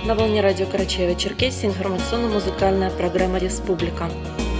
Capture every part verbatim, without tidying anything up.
На волне радио Карачаево-Черкесия информационно-музыкальная программа «Республика».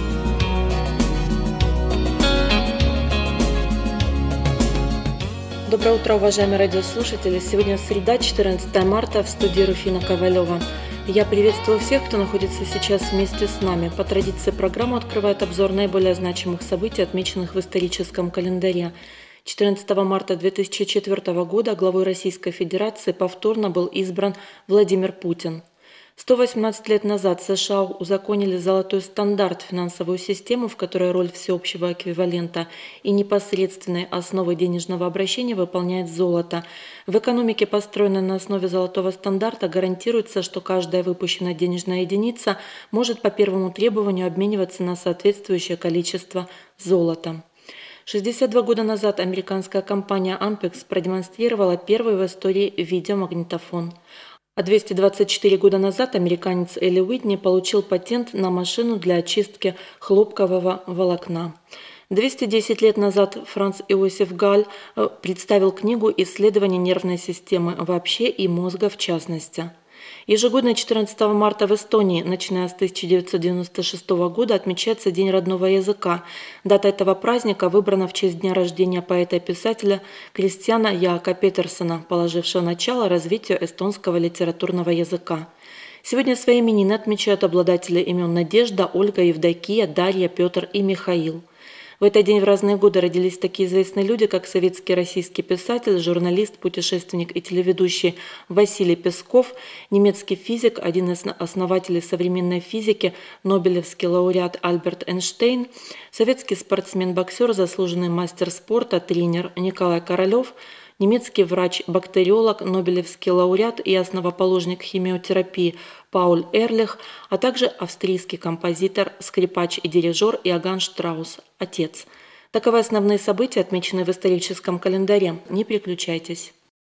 Доброе утро, уважаемые радиослушатели. Сегодня среда, четырнадцатое марта, в студии Руфина Ковалева. Я приветствую всех, кто находится сейчас вместе с нами. По традиции программа открывает обзор наиболее значимых событий, отмеченных в историческом календаре. четырнадцатого марта две тысячи четвёртого года главой Российской Федерации повторно был избран Владимир Путин. сто восемнадцать лет назад США узаконили золотой стандарт, финансовую систему, в которой роль всеобщего эквивалента и непосредственной основы денежного обращения выполняет золото. В экономике, построенной на основе золотого стандарта, гарантируется, что каждая выпущенная денежная единица может по первому требованию обмениваться на соответствующее количество золота. шестьдесят два года назад американская компания Ampex продемонстрировала первый в истории видеомагнитофон. А двести двадцать четыре года назад американец Элли Уитни получил патент на машину для очистки хлопкового волокна. двести десять лет назад Франц Иосиф Галь представил книгу «Исследование нервной системы вообще и мозга в частности». Ежегодно четырнадцатого марта в Эстонии, начиная с тысяча девятьсот девяносто шестого года, отмечается День родного языка. Дата этого праздника выбрана в честь дня рождения поэта и писателя Кристиана Яака Петерсона, положившего начало развитию эстонского литературного языка. Сегодня свои именины отмечают обладатели имен Надежда, Ольга, Евдокия, Дарья, Петр и Михаил. В этот день в разные годы родились такие известные люди, как советский российский писатель, журналист, путешественник и телеведущий Василий Песков, немецкий физик, один из основателей современной физики, нобелевский лауреат Альберт Эйнштейн, советский спортсмен-боксер, заслуженный мастер спорта, тренер Николай Королев, немецкий врач-бактериолог, нобелевский лауреат и основоположник химиотерапии Пауль Эрлих, а также австрийский композитор, скрипач и дирижер Иоганн Штраус, отец. Таковы основные события, отмеченные в историческом календаре. Не переключайтесь.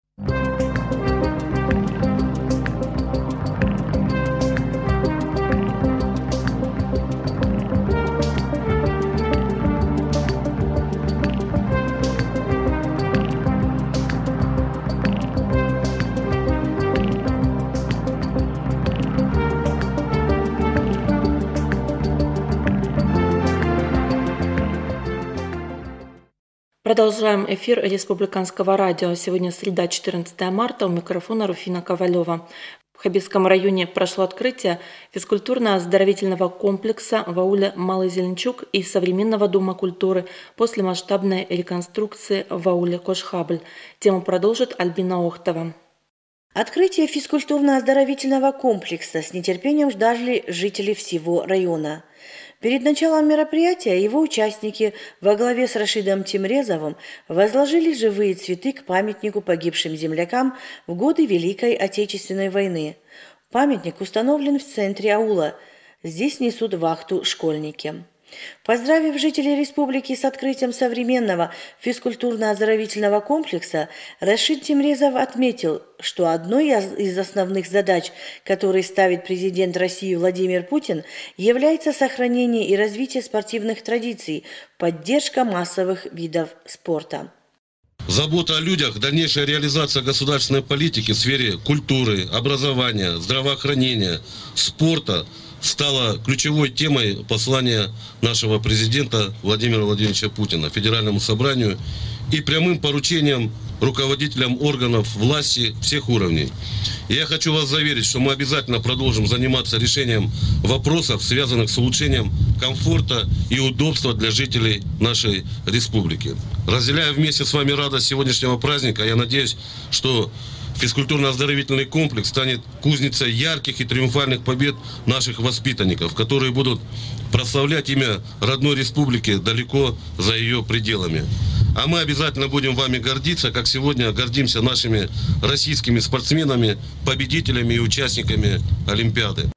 Продолжаем эфир республиканского радио. Сегодня среда, четырнадцатое марта, у микрофона Руфина Ковалева. В Хабирском районе прошло открытие физкультурно-оздоровительного комплекса в ауле Малый Зеленчук и современного дома культуры после масштабной реконструкции в ауле Кошхабль. Тему продолжит Альбина Охтова. Открытие физкультурно-оздоровительного комплекса с нетерпением ждали жители всего района. Перед началом мероприятия его участники во главе с Рашидом Тимрезовым возложили живые цветы к памятнику погибшим землякам в годы Великой Отечественной войны. Памятник установлен в центре аула. Здесь несут вахту школьники. Поздравив жителей республики с открытием современного физкультурно-оздоровительного комплекса, Рашид Тимрезов отметил, что одной из основных задач, которые ставит президент России Владимир Путин, является сохранение и развитие спортивных традиций, поддержка массовых видов спорта. Забота о людях, дальнейшая реализация государственной политики в сфере культуры, образования, здравоохранения, спорта стала ключевой темой послания нашего президента Владимира Владимировича Путина Федеральному собранию и прямым поручением руководителям органов власти всех уровней. И я хочу вас заверить, что мы обязательно продолжим заниматься решением вопросов, связанных с улучшением комфорта и удобства для жителей нашей республики. Разделяя вместе с вами радость сегодняшнего праздника, я надеюсь, что физкультурно-оздоровительный комплекс станет кузницей ярких и триумфальных побед наших воспитанников, которые будут прославлять имя родной республики далеко за ее пределами. А мы обязательно будем вами гордиться, как сегодня гордимся нашими российскими спортсменами, победителями и участниками Олимпиады.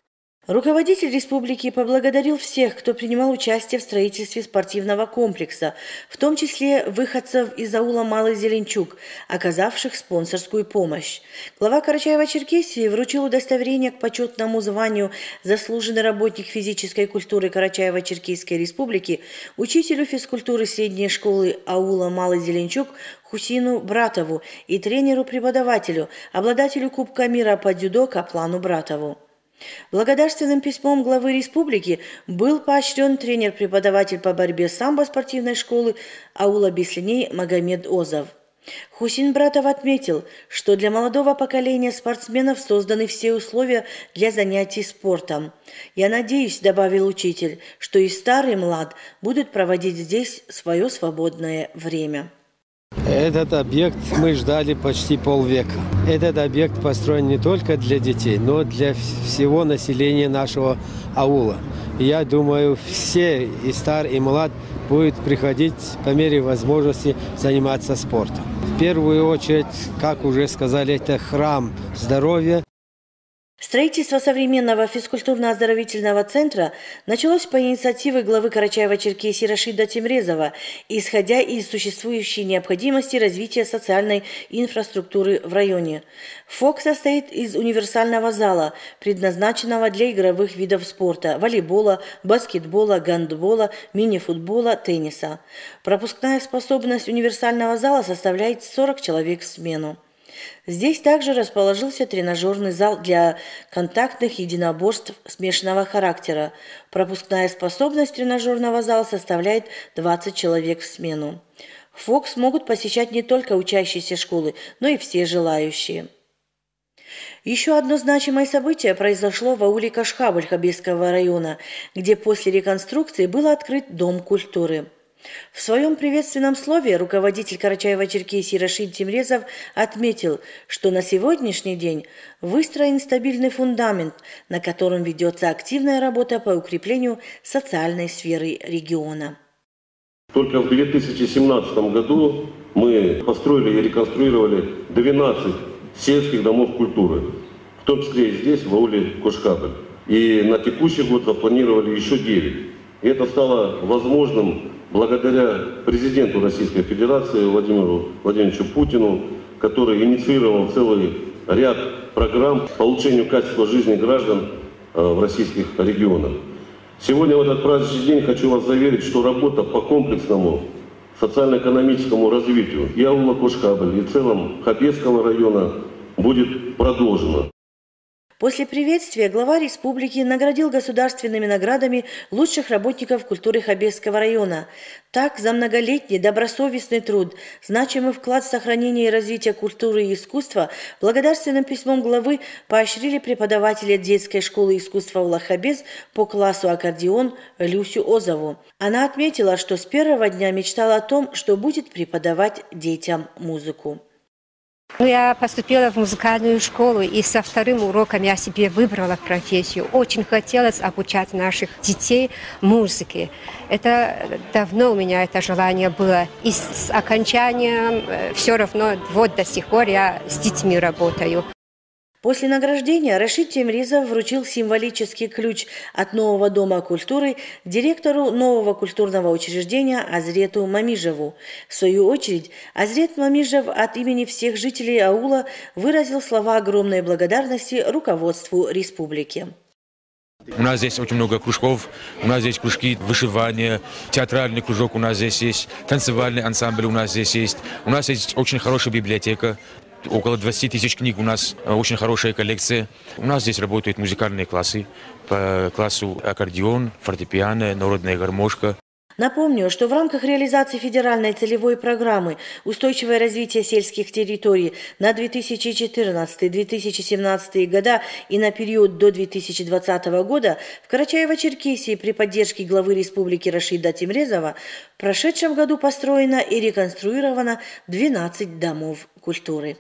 Руководитель республики поблагодарил всех, кто принимал участие в строительстве спортивного комплекса, в том числе выходцев из аула Малый Зеленчук, оказавших спонсорскую помощь. Глава Карачаева-Черкесии вручил удостоверение к почетному званию «Заслуженный работник физической культуры Карачаево-Черкесской республики» учителю физкультуры средней школы аула Малый Зеленчук Хусину Братову и тренеру-преподавателю, обладателю Кубка мира по дзюдо Каплану Братову. Благодарственным письмом главы республики был поощрен тренер-преподаватель по борьбе самбо спортивной школы аула Беслиней Магомед Озов. Хусин Братов отметил, что для молодого поколения спортсменов созданы все условия для занятий спортом. «Я надеюсь, — добавил учитель, — что и старый, и млад будут проводить здесь свое свободное время». Этот объект мы ждали почти полвека. Этот объект построен не только для детей, но для всего населения нашего аула. Я думаю, все, и стар, и млад, будут приходить по мере возможности заниматься спортом. В первую очередь, как уже сказали, это храм здоровья. Строительство современного физкультурно-оздоровительного центра началось по инициативе главы Карачаева-Черкесии Рашида Тимрезова, исходя из существующей необходимости развития социальной инфраструктуры в районе. ФОК состоит из универсального зала, предназначенного для игровых видов спорта – волейбола, баскетбола, гандбола, мини-футбола, тенниса. Пропускная способность универсального зала составляет сорок человек в смену. Здесь также расположился тренажерный зал для контактных единоборств смешанного характера. Пропускная способность тренажерного зала составляет двадцать человек в смену. ФОК смогут посещать не только учащиеся школы, но и все желающие. Еще одно значимое событие произошло в ауле Кашхабль Хабельского района, где после реконструкции был открыт Дом культуры. В своем приветственном слове руководитель Карачаева-Черкесии Рашид Тимрезов отметил, что на сегодняшний день выстроен стабильный фундамент, на котором ведется активная работа по укреплению социальной сферы региона. Только в две тысячи семнадцатом году мы построили и реконструировали двенадцать сельских домов культуры, в том числе и здесь, в ауле Кашхабль. И на текущий год запланировали еще девять. И это стало возможным благодаря президенту Российской Федерации Владимиру Владимировичу Путину, который инициировал целый ряд программ по улучшению качества жизни граждан в российских регионах. Сегодня в этот праздничный день хочу вас заверить, что работа по комплексному социально-экономическому развитию и аула Кашхабль, и в целом Хабельского района будет продолжена. После приветствия глава республики наградил государственными наградами лучших работников культуры Хабельского района. Так, за многолетний добросовестный труд, значимый вклад в сохранение и развитие культуры и искусства, благодарственным письмом главы поощрили преподавателя детской школы искусства Улахабез по классу аккордеон Люсю Озову. Она отметила, что с первого дня мечтала о том, что будет преподавать детям музыку. Ну, я поступила в музыкальную школу и со вторым уроком я себе выбрала профессию. Очень хотелось обучать наших детей музыке. Это давно у меня это желание было. И с окончанием все равно вот до сих пор я с детьми работаю. После награждения Рашид Тимрезов вручил символический ключ от нового Дома культуры директору нового культурного учреждения Азрету Мамижеву. В свою очередь, Азрет Мамижев от имени всех жителей аула выразил слова огромной благодарности руководству республики. У нас здесь очень много кружков, у нас здесь кружки вышивания, театральный кружок у нас здесь есть, танцевальный ансамбль у нас здесь есть, у нас есть очень хорошая библиотека. Около двадцати тысяч книг у нас, очень хорошая коллекция. У нас здесь работают музыкальные классы по классу аккордеон, фортепиано, народная гармошка. Напомню, что в рамках реализации федеральной целевой программы «Устойчивое развитие сельских территорий» на две тысячи четырнадцатый — две тысячи семнадцатый года и на период до две тысячи двадцатого года в Карачаево-Черкесии при поддержке главы республики Рашида Тимрезова в прошедшем году построено и реконструировано двенадцать домов культуры.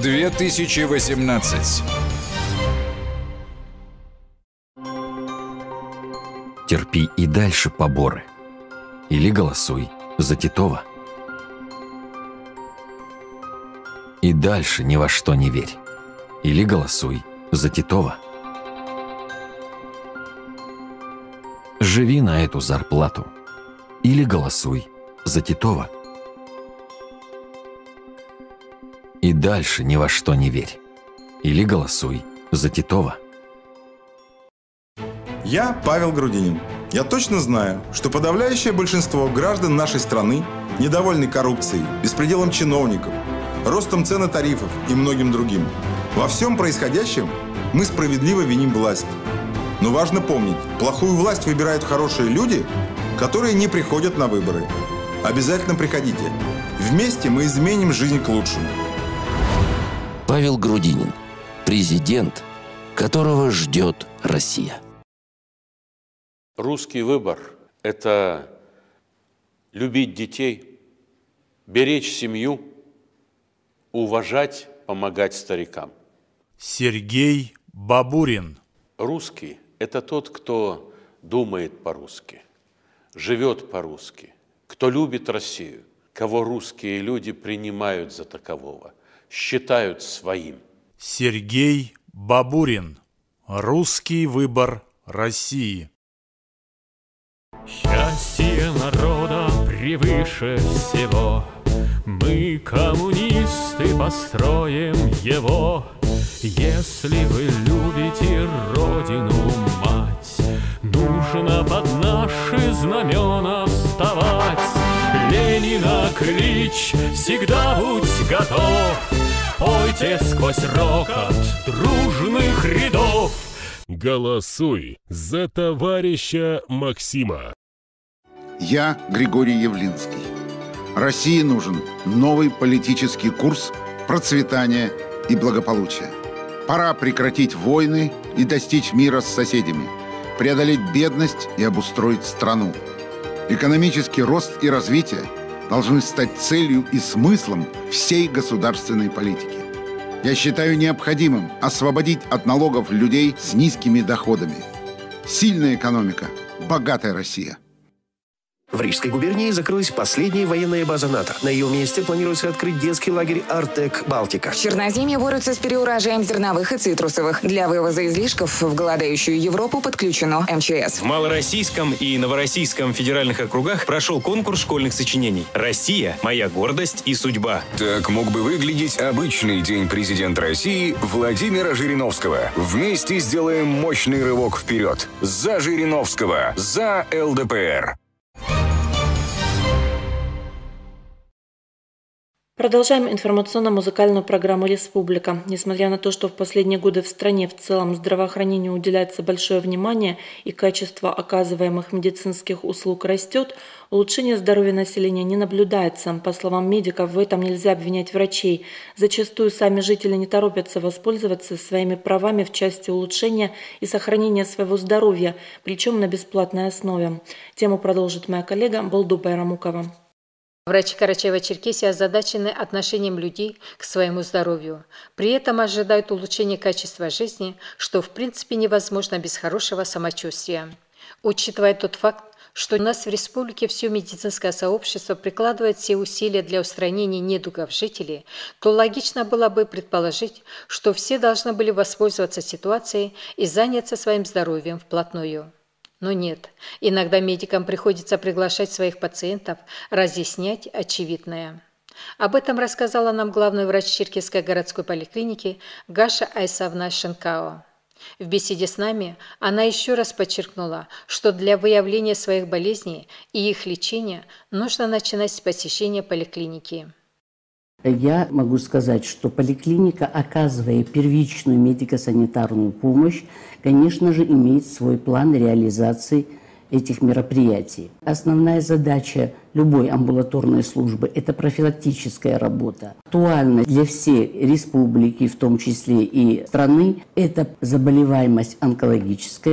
две тысячи восемнадцать. Терпи и дальше поборы. Или голосуй за Титова. И дальше ни во что не верь. Или голосуй за Титова. Живи на эту зарплату. Или голосуй за Титова. И дальше ни во что не верь. Или голосуй за Титова. Я Павел Грудинин. Я точно знаю, что подавляющее большинство граждан нашей страны недовольны коррупцией, беспределом чиновников, ростом цен и тарифов и многим другим. Во всем происходящем мы справедливо виним власть. Но важно помнить, плохую власть выбирают хорошие люди, которые не приходят на выборы. Обязательно приходите. Вместе мы изменим жизнь к лучшему. Павел Грудинин. Президент, которого ждет Россия. Русский выбор – это любить детей, беречь семью, уважать, помогать старикам. Сергей Бабурин. Русский – это тот, кто думает по-русски, живет по-русски, кто любит Россию, кого русские люди принимают за такового, считают своим. Сергей Бабурин. Русский выбор России. Счастье народа превыше всего. Мы, коммунисты, построим его. Если вы любите Родину, мать, нужно под наши знамена вставать. Ленина клич, всегда будь готов. Пойте сквозь рокот дружных рядов. Голосуй за товарища Максима. Я Григорий Явлинский. России нужен новый политический курс процветания и благополучия. Пора прекратить войны и достичь мира с соседями, преодолеть бедность и обустроить страну. Экономический рост и развитие должны стать целью и смыслом всей государственной политики. Я считаю необходимым освободить от налогов людей с низкими доходами. Сильная экономика, богатая Россия. В Рижской губернии закрылась последняя военная база НАТО. На ее месте планируется открыть детский лагерь «Артек Балтика». В Черноземье борются с переурожаем зерновых и цитрусовых. Для вывоза излишков в голодающую Европу подключено эм че эс. В Малороссийском и Новороссийском федеральных округах прошел конкурс школьных сочинений «Россия. Моя гордость и судьба». Так мог бы выглядеть обычный день президента России Владимира Жириновского. Вместе сделаем мощный рывок вперед. За Жириновского. За эл дэ пэ эр. Продолжаем информационно-музыкальную программу «Республика». Несмотря на то, что в последние годы в стране в целом здравоохранению уделяется большое внимание и качество оказываемых медицинских услуг растет, улучшение здоровья населения не наблюдается. По словам медиков, в этом нельзя обвинять врачей. Зачастую сами жители не торопятся воспользоваться своими правами в части улучшения и сохранения своего здоровья, причем на бесплатной основе. Тему продолжит моя коллега Болдупай Рамукова. Врачи Карачаево-Черкесии озадачены отношением людей к своему здоровью. При этом ожидают улучшения качества жизни, что в принципе невозможно без хорошего самочувствия. Учитывая тот факт, что у нас в республике все медицинское сообщество прикладывает все усилия для устранения недугов жителей, то логично было бы предположить, что все должны были воспользоваться ситуацией и заняться своим здоровьем вплотную. Но нет, иногда медикам приходится приглашать своих пациентов разъяснять очевидное. Об этом рассказала нам главный врач Черкесской городской поликлиники Гаша Айсавна Шенкао. В беседе с нами она еще раз подчеркнула, что для выявления своих болезней и их лечения нужно начинать с посещения поликлиники. Я могу сказать, что поликлиника, оказывая первичную медико-санитарную помощь, конечно же, имеет свой план реализации этих мероприятий. Основная задача любой амбулаторной службы – это профилактическая работа. Актуально для всей республики, в том числе и страны, это заболеваемость онкологическая,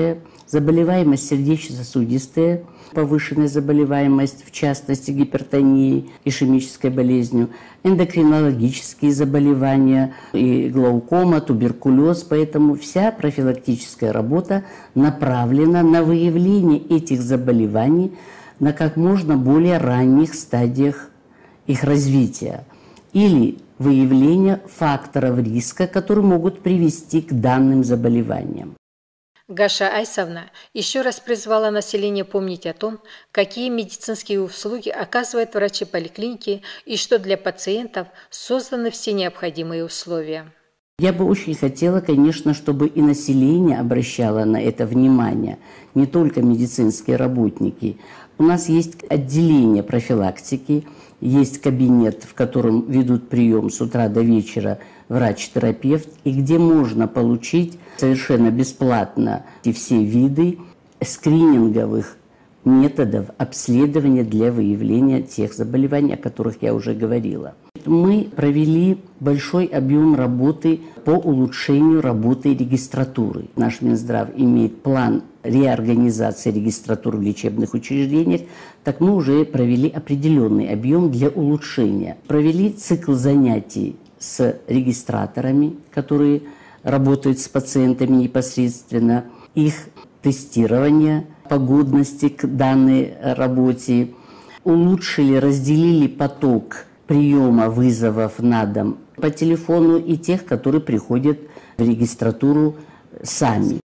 заболеваемость сердечно-сосудистая, повышенная заболеваемость, в частности гипертонией, ишемической болезнью, эндокринологические заболевания, и глаукома, туберкулез. Поэтому вся профилактическая работа направлена на выявление этих заболеваний на как можно более ранних стадиях их развития или выявление факторов риска, которые могут привести к данным заболеваниям. Гаша Айсовна еще раз призвала население помнить о том, какие медицинские услуги оказывают врачи поликлиники и что для пациентов созданы все необходимые условия. Я бы очень хотела, конечно, чтобы и население обращало на это внимание, не только медицинские работники. У нас есть отделение профилактики, есть кабинет, в котором ведут прием с утра до вечера врач-терапевт, и где можно получить совершенно бесплатно все виды скрининговых методов обследования для выявления тех заболеваний, о которых я уже говорила. Мы провели большой объем работы по улучшению работы регистратуры. Наш Минздрав имеет план реорганизации регистратур в лечебных учреждениях, так мы уже провели определенный объем для улучшения. Провели цикл занятий с регистраторами, которые работают с пациентами непосредственно, их тестирование погодности к данной работе, улучшили, разделили поток приема вызовов на дом по телефону и тех, которые приходят в регистратуру сами.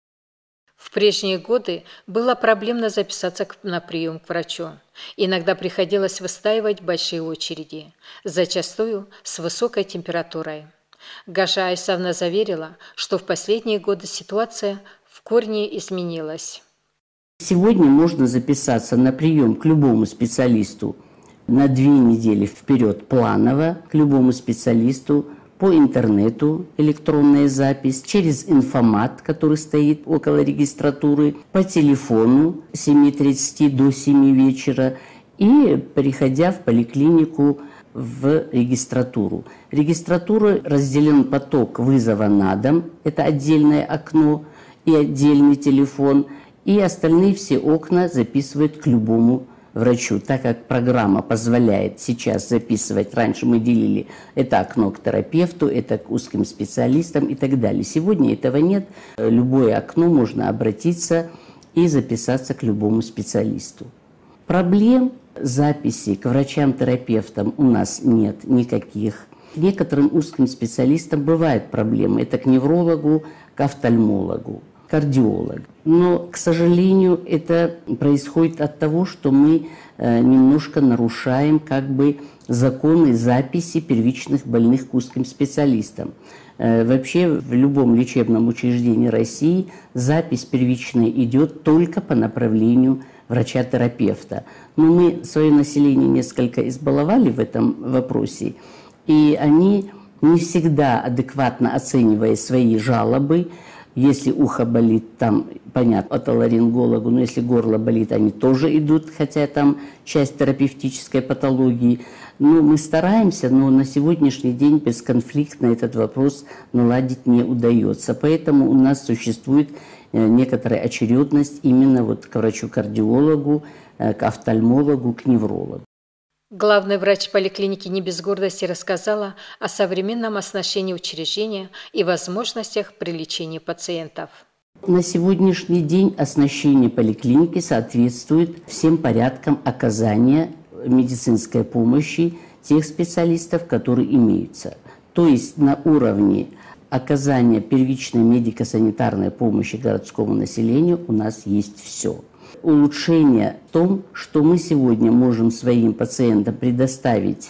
В прежние годы было проблемно записаться на прием к врачу. Иногда приходилось выстаивать большие очереди, зачастую с высокой температурой. Гаша Айсовна заверила, что в последние годы ситуация в корне изменилась. Сегодня можно записаться на прием к любому специалисту на две недели вперед планово, к любому специалисту по интернету, электронная запись, через информат, который стоит около регистратуры, по телефону с семи тридцати до семи вечера и приходя в поликлинику в регистратуру. Регистратура разделен поток вызова на дом, это отдельное окно и отдельный телефон, и остальные все окна записывают к любому врачу, так как программа позволяет сейчас записывать. Раньше мы делили это окно к терапевту, это к узким специалистам и так далее. Сегодня этого нет. Любое окно можно обратиться и записаться к любому специалисту. Проблем записи к врачам-терапевтам у нас нет никаких. К некоторым узким специалистам бывают проблемы. Это к неврологу, к офтальмологу, кардиологу. Но, к сожалению, это происходит от того, что мы э, немножко нарушаем как бы законы записи первичных больных к узким специалистам. Э, вообще в любом лечебном учреждении России запись первичная идет только по направлению врача-терапевта. Но мы свое население несколько избаловали в этом вопросе, и они не всегда адекватно оценивая свои жалобы. Если ухо болит, там, понятно, отоларингологу, но если горло болит, они тоже идут, хотя там часть терапевтической патологии. Но мы стараемся, но на сегодняшний день бесконфликтно этот вопрос наладить не удается. Поэтому у нас существует некоторая очередность именно вот к врачу-кардиологу, к офтальмологу, к неврологу. Главный врач поликлиники не без гордости рассказала о современном оснащении учреждения и возможностях при лечении пациентов. На сегодняшний день оснащение поликлиники соответствует всем порядкам оказания медицинской помощи тех специалистов, которые имеются. То есть на уровне оказания первичной медико-санитарной помощи городскому населению у нас есть все. Улучшение в том, что мы сегодня можем своим пациентам предоставить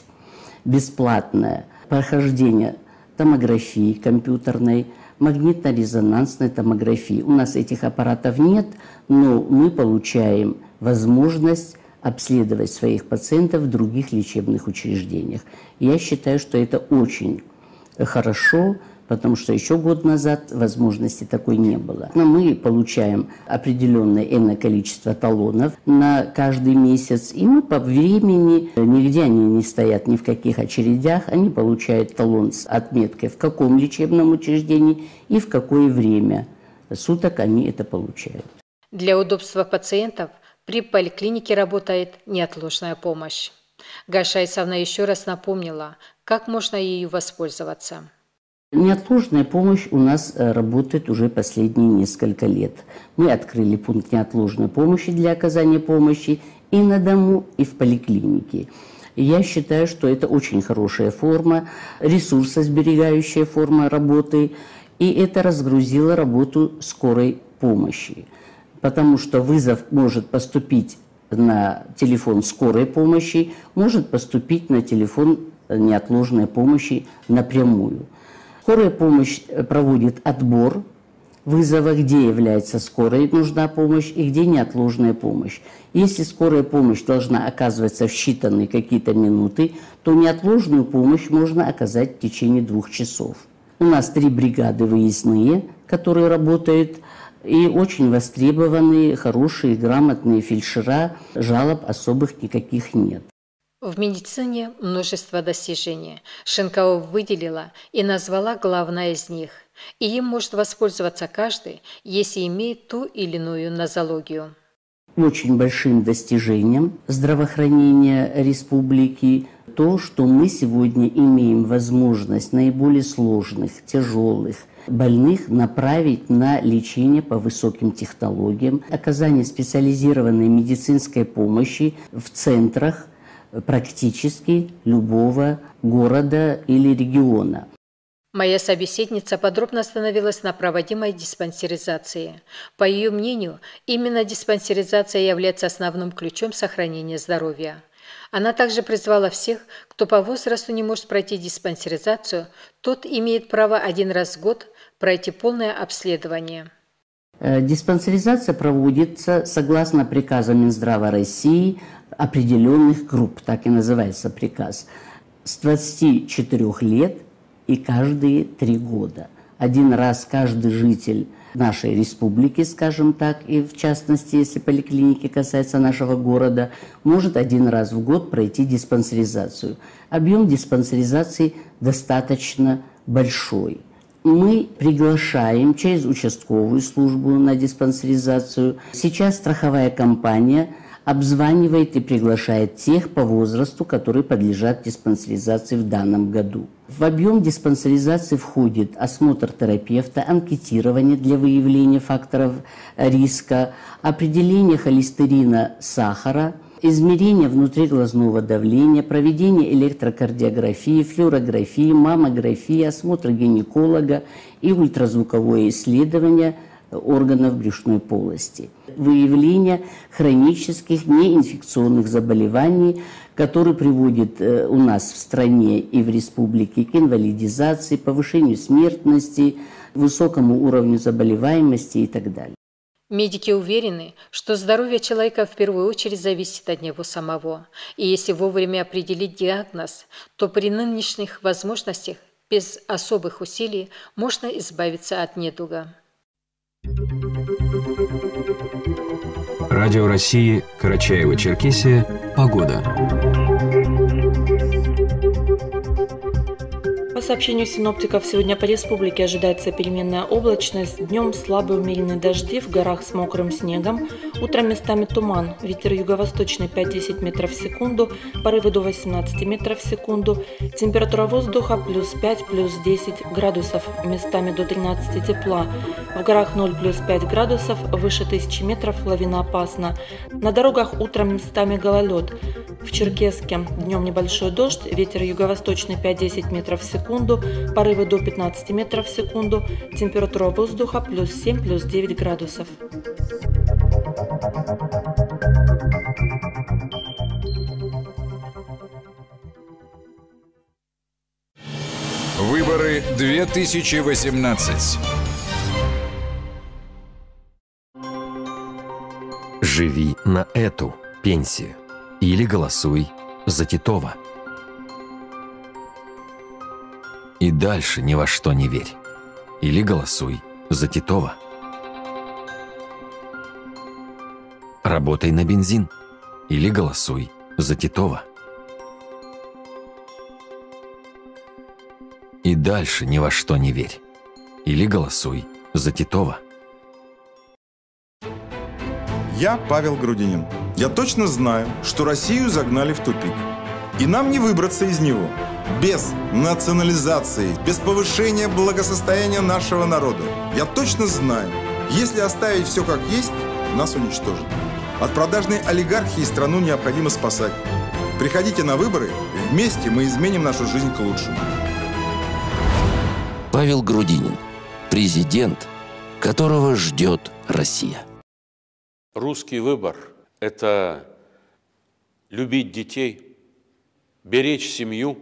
бесплатное прохождение томографии компьютерной, магнитно-резонансной томографии. У нас этих аппаратов нет, но мы получаем возможность обследовать своих пациентов в других лечебных учреждениях. Я считаю, что это очень хорошо, потому что еще год назад возможности такой не было. Но мы получаем определенное энное количество талонов на каждый месяц, и мы по времени, нигде они не стоят ни в каких очередях, они получают талон с отметкой, в каком лечебном учреждении и в какое время суток они это получают. Для удобства пациентов при поликлинике работает неотложная помощь. Гаша Исавна еще раз напомнила, как можно ею воспользоваться. Неотложная помощь у нас работает уже последние несколько лет. Мы открыли пункт неотложной помощи для оказания помощи и на дому, и в поликлинике. Я считаю, что это очень хорошая форма, ресурсосберегающая форма работы, и это разгрузило работу скорой помощи. Потому что вызов может поступить на телефон скорой помощи, может поступить на телефон неотложной помощи напрямую. Скорая помощь проводит отбор вызова, где является скорой нужна помощь и где неотложная помощь. Если скорая помощь должна оказываться в считанные какие-то минуты, то неотложную помощь можно оказать в течение двух часов. У нас три бригады выездные, которые работают, и очень востребованные, хорошие, грамотные фельдшера, жалоб особых никаких нет. В медицине множество достижений. Шенкова выделила и назвала главное из них. И им может воспользоваться каждый, если имеет ту или иную нозологию. Очень большим достижением здравоохранения республики то, что мы сегодня имеем возможность наиболее сложных, тяжелых больных направить на лечение по высоким технологиям, оказание специализированной медицинской помощи в центрах практически любого города или региона. Моя собеседница подробно остановилась на проводимой диспансеризации. По ее мнению, именно диспансеризация является основным ключом сохранения здоровья. Она также призвала всех, кто по возрасту не может пройти диспансеризацию, тот имеет право один раз в год пройти полное обследование. Диспансеризация проводится согласно приказу Минздрава России определенных групп, так и называется приказ, с двадцати четырёх лет и каждые три года. Один раз каждый житель нашей республики, скажем так, и в частности, если поликлиники касается нашего города, может один раз в год пройти диспансеризацию. Объем диспансеризации достаточно большой. Мы приглашаем через участковую службу на диспансеризацию. Сейчас страховая компания обзванивает и приглашает тех по возрасту, которые подлежат диспансеризации в данном году. В объем диспансеризации входит осмотр терапевта, анкетирование для выявления факторов риска, определение холестерина, сахара, измерение внутриглазного давления, проведение электрокардиографии, флюорографии, маммографии, осмотр гинеколога и ультразвуковое исследование органов брюшной полости. Выявление хронических неинфекционных заболеваний, которые приводят у нас в стране и в республике к инвалидизации, повышению смертности, высокому уровню заболеваемости и так далее. Медики уверены, что здоровье человека в первую очередь зависит от него самого. И если вовремя определить диагноз, то при нынешних возможностях без особых усилий можно избавиться от недуга. Радио России, Карачаево-Черкесия, погода. По сообщению синоптиков, сегодня по республике ожидается переменная облачность, днем слабые умеренные дожди, в горах с мокрым снегом, утром местами туман, ветер юго-восточный пять-десять метров в секунду, порывы до восемнадцати метров в секунду, температура воздуха плюс пять, плюс десять градусов, местами до тринадцати тепла, в горах ноль плюс пять градусов, выше тысячи метров лавина опасна, на дорогах утром местами гололед, в Черкесске днем небольшой дождь, ветер юго-восточный пять-десять метров в секунду, порывы до пятнадцати метров в секунду, температура воздуха плюс семь, плюс девять градусов. Выборы две тысячи восемнадцать. Живи на эту пенсию или голосуй за Титова. И дальше ни во что не верь. Или голосуй за Титова. Работай на бензин. Или голосуй за Титова. И дальше ни во что не верь. Или голосуй за Титова. Я Павел Грудинин. Я точно знаю, что Россию загнали в тупик. И нам не выбраться из него. Без национализации, без повышения благосостояния нашего народа. Я точно знаю, если оставить все как есть, нас уничтожат. От продажной олигархии страну необходимо спасать. Приходите на выборы, и вместе мы изменим нашу жизнь к лучшему. Павел Грудинин. Президент, которого ждет Россия. Русский выбор – это любить детей, беречь семью,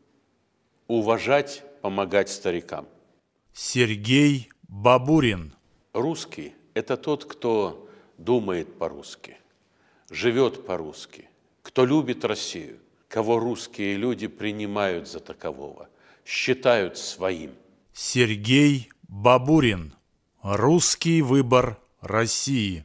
уважать, помогать старикам. Сергей Бабурин. Русский – это тот, кто думает по-русски, живет по-русски, кто любит Россию, кого русские люди принимают за такового, считают своим. Сергей Бабурин. Русский выбор России.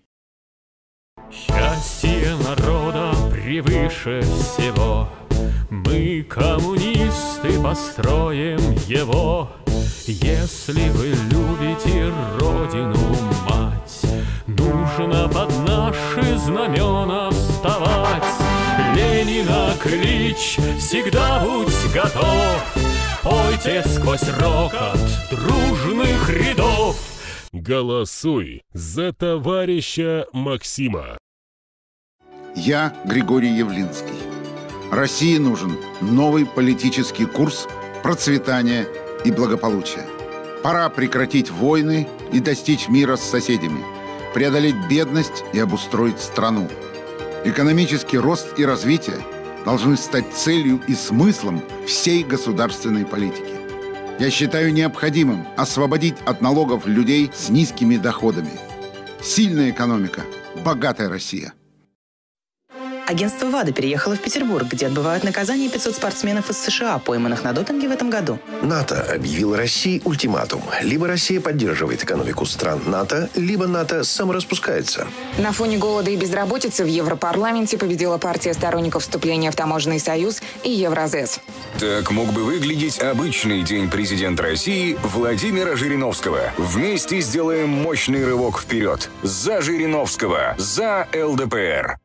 Счастье народа превыше всего. Мы, коммунисты, построим его. Если вы любите Родину, мать, нужно под наши знамена вставать. Ленина клич, всегда будь готов. Пойте сквозь рокот дружных рядов. Голосуй за товарища Максима. Я Григорий Явлинский. России нужен новый политический курс процветания и благополучия. Пора прекратить войны и достичь мира с соседями, преодолеть бедность и обустроить страну. Экономический рост и развитие должны стать целью и смыслом всей государственной политики. Я считаю необходимым освободить от налогов людей с низкими доходами. Сильная экономика, богатая Россия. Агентство ВАДА переехало в Петербург, где отбывают наказание пятьсот спортсменов из США, пойманных на допинге в этом году. НАТО объявило России ультиматум. Либо Россия поддерживает экономику стран НАТО, либо НАТО самораспускается. На фоне голода и безработицы в Европарламенте победила партия сторонников вступления в Таможенный союз и Евразес. Так мог бы выглядеть обычный день президента России Владимира Жириновского. Вместе сделаем мощный рывок вперед. За Жириновского, за эл дэ пэ эр.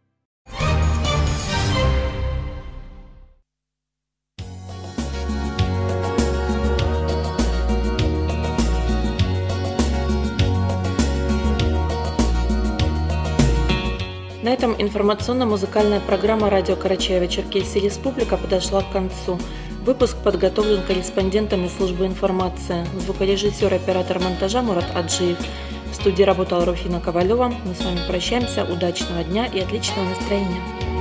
На этом информационно-музыкальная программа радио Карачаево-Черкесия Республика подошла к концу. Выпуск подготовлен корреспондентами службы информации. Звукорежиссер и оператор монтажа Мурат Аджиев. В студии работала Руфина Ковалева. Мы с вами прощаемся. Удачного дня и отличного настроения.